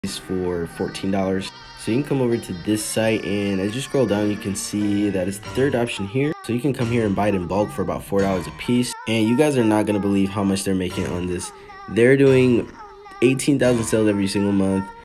for $14. So you can come over to this site, and as you scroll down, you can see that it's the third option here. So you can come here and buy it in bulk for about $4 a piece. And you guys are not gonna believe how much they're making on this. They're doing 18,000 sales every single month.